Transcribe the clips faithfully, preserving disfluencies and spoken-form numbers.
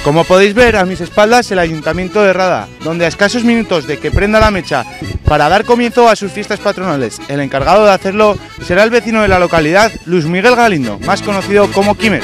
Como podéis ver a mis espaldas el Ayuntamiento de Rada, donde a escasos minutos de que prenda la mecha para dar comienzo a sus fiestas patronales, el encargado de hacerlo será el vecino de la localidad, Luis Miguel Galindo, más conocido como Quimera.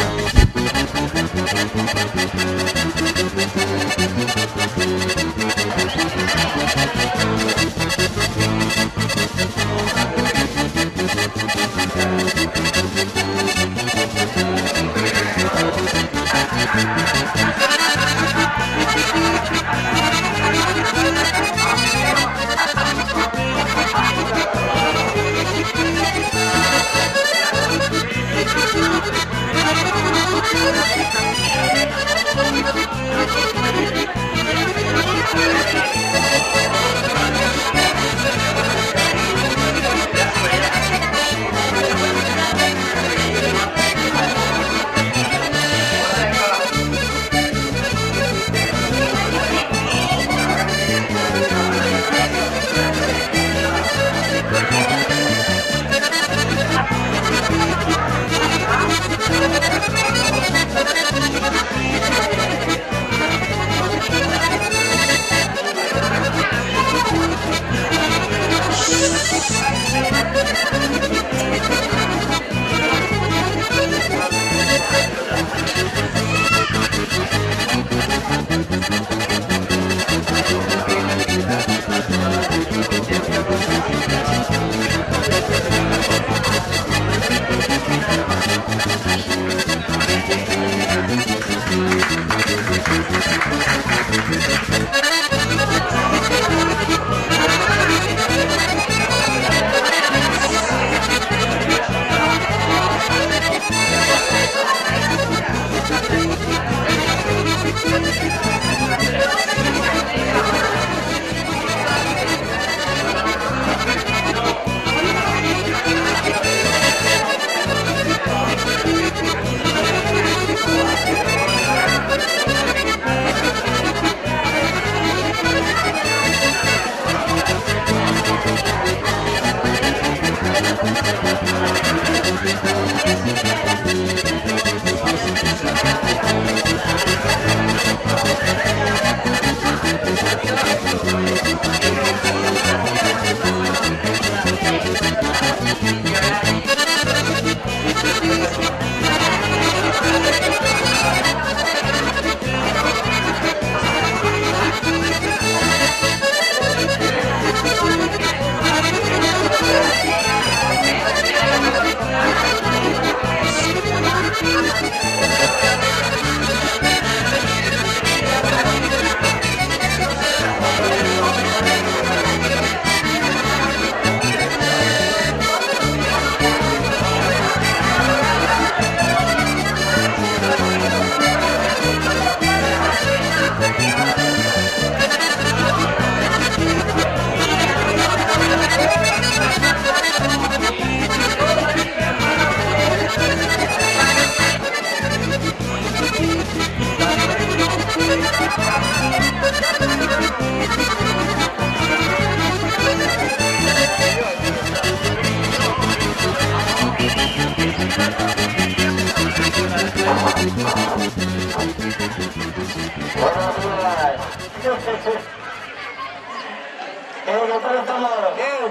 ¿Cómo estamos? Bien.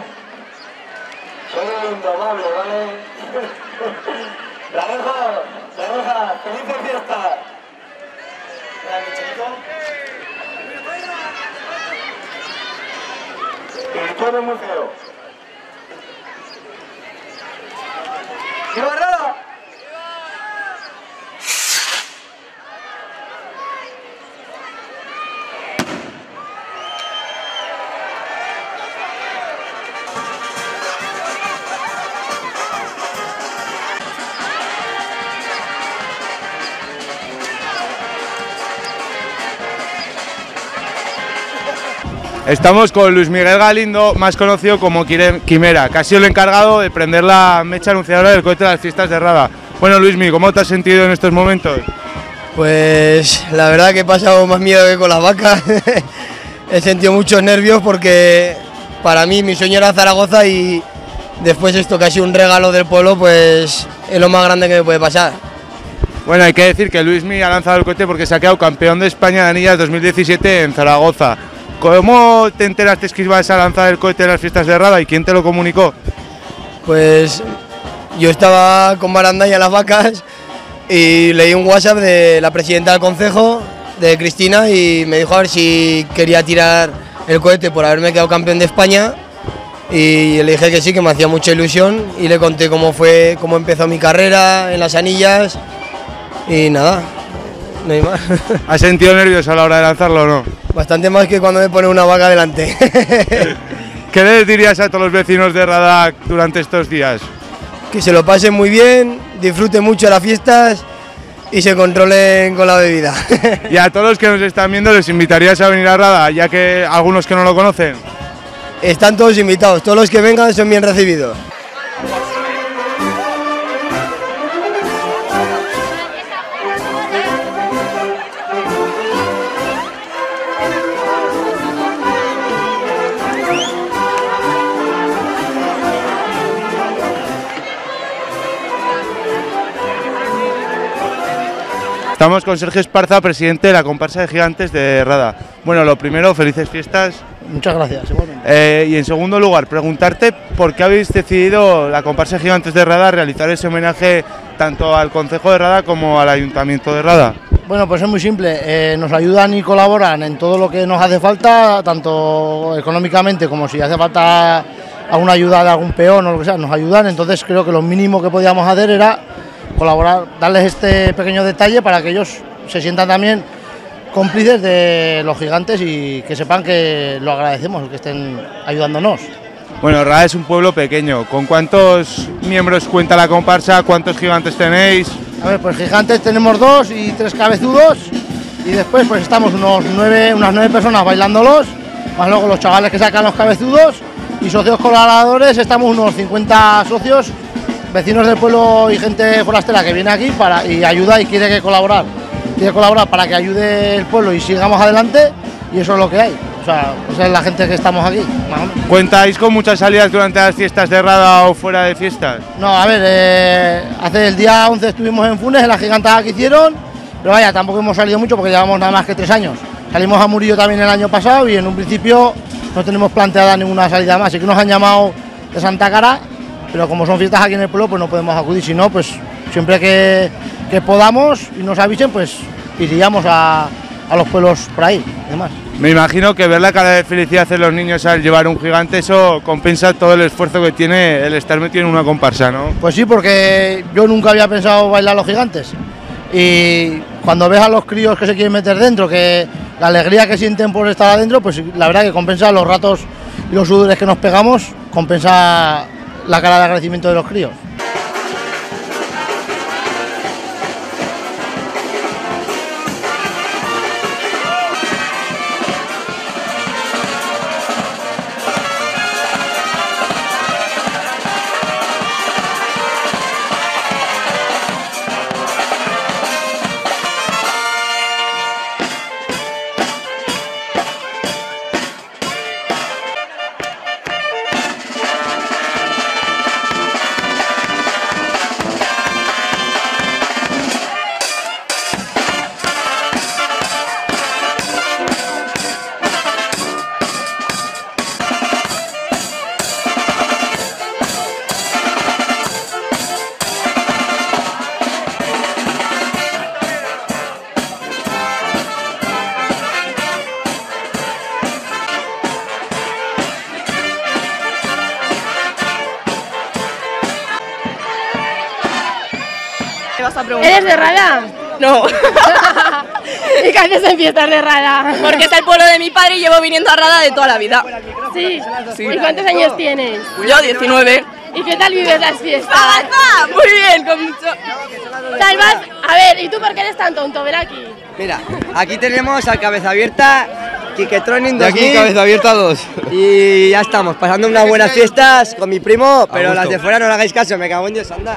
Soy indomable, ¿vale? La dejo, la deja. ¡Feliz fiesta! Director del museo. ¡Viva Rada! Estamos con Luis Miguel Galindo, más conocido como Quimera, que ha sido el encargado de prender la mecha anunciadora del cohete de las fiestas de Rada. Bueno, Luismi, ¿cómo te has sentido en estos momentos? Pues la verdad que he pasado más miedo que con las vacas. He sentido muchos nervios porque para mí mi sueño era Zaragoza y después esto que ha sido un regalo del pueblo, pues es lo más grande que me puede pasar. Bueno, hay que decir que Luismi ha lanzado el cohete porque se ha quedado campeón de España de anillas dos mil diecisiete en Zaragoza. ¿Cómo te enteraste que ibas a lanzar el cohete en las fiestas de Rada y quién te lo comunicó? Pues yo estaba con barandalla en las vacas y leí un WhatsApp de la presidenta del concejo, de Cristina, y me dijo a ver si quería tirar el cohete por haberme quedado campeón de España, y le dije que sí, que me hacía mucha ilusión, y le conté cómo fue, cómo empezó mi carrera en las anillas, y nada, no hay más. ¿Has sentido nervios a la hora de lanzarlo o no? Bastante más que cuando me pone una vaca delante. ¿Qué les dirías a todos los vecinos de Rada durante estos días? Que se lo pasen muy bien, disfruten mucho las fiestas y se controlen con la bebida. Y a todos los que nos están viendo les invitarías a venir a Rada, ya que algunos que no lo conocen. Están todos invitados, todos los que vengan son bien recibidos. Estamos con Sergio Esparza, presidente de la comparsa de gigantes de Rada. Bueno, lo primero, felices fiestas. Muchas gracias, igualmente. Eh, y en segundo lugar, preguntarte por qué habéis decidido la comparsa de gigantes de Rada realizar ese homenaje tanto al concejo de Rada como al ayuntamiento de Rada. Bueno, pues es muy simple, eh, nos ayudan y colaboran en todo lo que nos hace falta, tanto económicamente como si hace falta alguna ayuda de algún peón o lo que sea, nos ayudan, entonces creo que lo mínimo que podíamos hacer era colaborar, darles este pequeño detalle para que ellos se sientan también cómplices de los gigantes y que sepan que lo agradecemos, que estén ayudándonos. Bueno, Rada es un pueblo pequeño. ¿Con cuántos miembros cuenta la comparsa? ¿Cuántos gigantes tenéis? A ver, pues gigantes tenemos dos y tres cabezudos y después pues estamos unos nueve, unas nueve personas bailándolos, más luego los chavales que sacan los cabezudos y socios colaboradores, estamos unos cincuenta socios, vecinos del pueblo y gente forastera que viene aquí para, y ayuda y quiere que colaborar, quiere colaborar para que ayude el pueblo y sigamos adelante, y eso es lo que hay. O sea, esa es la gente que estamos aquí, más o menos. ¿Cuentáis con muchas salidas durante las fiestas de Rada o fuera de fiestas? No, a ver, eh, hace el día once estuvimos en Funes, en la gigantada que hicieron, pero vaya, tampoco hemos salido mucho porque llevamos nada más que tres años. Salimos a Murillo también el año pasado y en un principio no tenemos planteada ninguna salida más, así que nos han llamado de Santa Cara, pero como son fiestas aquí en el pueblo, pues no podemos acudir, si no, pues siempre que, que podamos y nos avisen, pues iríamos a, a los pueblos por ahí, además. Me imagino que ver la cara de felicidad de los niños al llevar un gigante, eso compensa todo el esfuerzo que tiene el estar metido en una comparsa, ¿no? Pues sí, porque yo nunca había pensado bailar los gigantes, y cuando ves a los críos que se quieren meter dentro, que la alegría que sienten por estar adentro, pues la verdad que compensa los ratos y los sudores que nos pegamos, compensa la cara de agradecimiento de los críos. ¿Eres de Rada? No, ¿Y qué haces en fiestas de Rada? porque es el pueblo de mi padre y llevo viniendo a Rada de toda la vida. Sí. Sí. ¿Y cuántos años tienes? Yo, diecinueve. ¿Y qué tal vives las fiestas? ¡Ah, muy bien! Con mucho... Salvas, a ver, ¿y tú por qué eres tan tonto? Ven aquí. Mira, aquí tenemos al Cabeza Abierta, Kiketronin De dos mil. aquí, Cabeza Abierta dos. Y ya estamos, pasando unas buenas fiestas con mi primo, pero las de fuera no le hagáis caso, me cago en Dios, anda.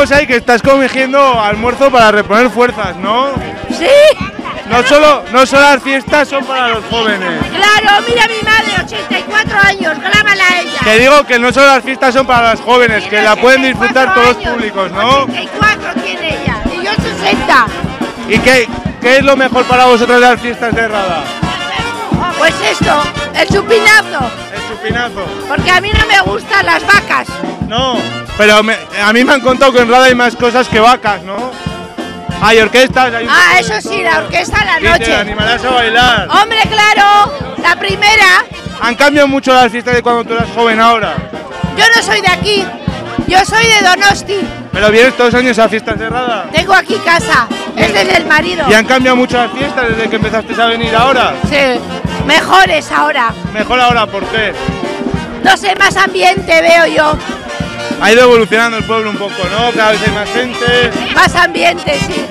vemos ahí que estás comiendo almuerzo para reponer fuerzas, ¿no? Sí. No solo, no solo las fiestas son para los jóvenes. Claro, mira a mi madre, ochenta y cuatro años, grábala a ella. Que digo que no solo las fiestas son para los jóvenes, que la pueden disfrutar todos los públicos, ¿no? ochenta y cuatro tiene ella, y yo sesenta. ¿Y qué, qué es lo mejor para vosotros de las fiestas de Rada? Pues esto, el chupinazo. El chupinazo. Porque a mí no me gustan las vacas. No, pero me, a mí me han contado que en Rada hay más cosas que vacas, ¿no? Hay orquestas, hay un Ah, poco eso de sí, todo. la orquesta a la ¿Y te noche. animarás a bailar? Hombre, claro, la primera. ¿Han cambiado mucho las fiestas de cuando tú eras joven ahora? Yo no soy de aquí, yo soy de Donosti. ¿Pero vienes todos los años a fiestas de Rada? Tengo aquí casa, es desde el marido. ¿Y han cambiado mucho las fiestas desde que empezaste a venir ahora? Sí, mejores ahora. Mejor ahora, ¿por qué? No sé, más ambiente veo yo. Ha ido evolucionando el pueblo un poco, ¿no? Cada vez hay más gente. Más ambiente, sí.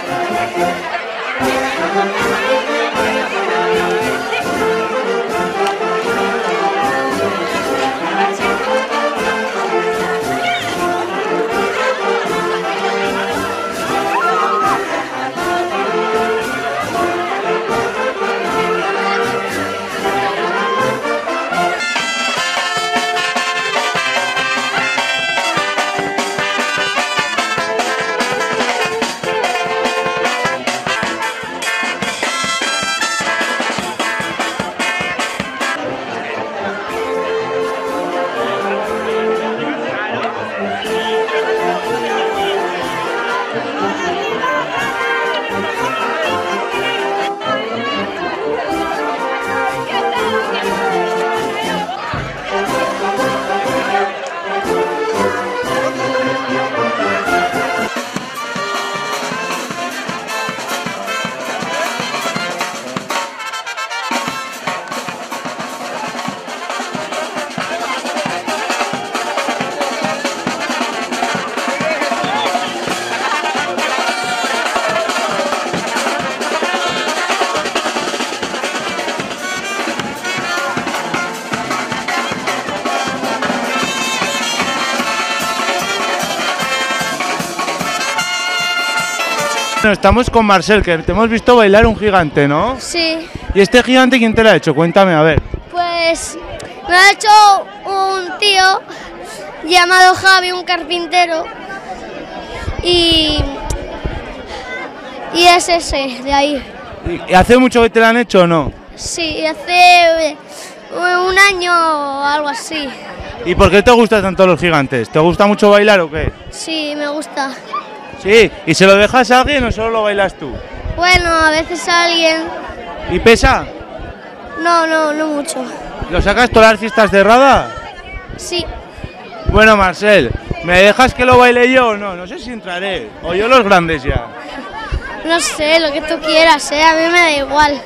Bueno, estamos con Marcel, que te hemos visto bailar un gigante, ¿no? Sí, ¿Y este gigante quién te lo ha hecho? Cuéntame, a ver. pues me ha hecho un tío llamado Javi, un carpintero, y, y es ese, de ahí. ¿Y hace mucho que te lo han hecho o no? Sí, hace un año o algo así. ¿Y por qué te gustan tanto los gigantes? ¿Te gusta mucho bailar o qué? Sí, me gusta. Sí, ¿y se lo dejas a alguien o solo lo bailas tú? Bueno, a veces a alguien... ¿Y pesa? No, no, no mucho. ¿Lo sacas todas las fiestas de Rada? Sí, Bueno, Marcel, ¿me dejas que lo baile yo o no? No sé si entraré. O yo los grandes ya. no sé, lo que tú quieras, ¿eh? A mí me da igual.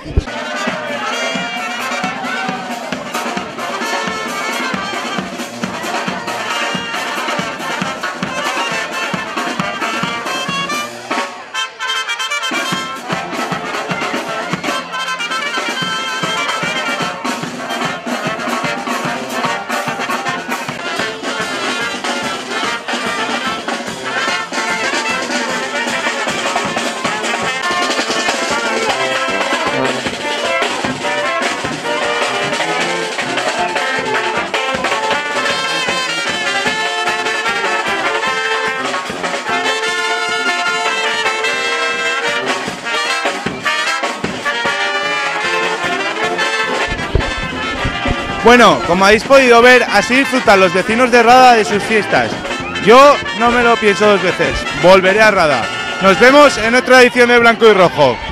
Bueno, como habéis podido ver, así disfrutan los vecinos de Rada de sus fiestas. Yo no me lo pienso dos veces, volveré a Rada. Nos vemos en otra edición de Blanco y Rojo.